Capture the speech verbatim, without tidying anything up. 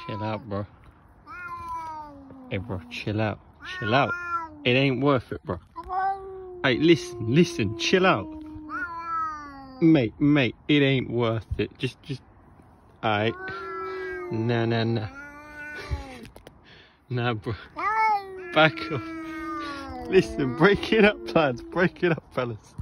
Chill out, bro. Hey, bro, chill out. Chill out. It ain't worth it, bro. Hey, listen, listen, chill out. Mate, mate, it ain't worth it. Just, just, alright. Nah, nah, nah. Nah, bro. Back off. Listen, break it up, lads. Break it up, fellas.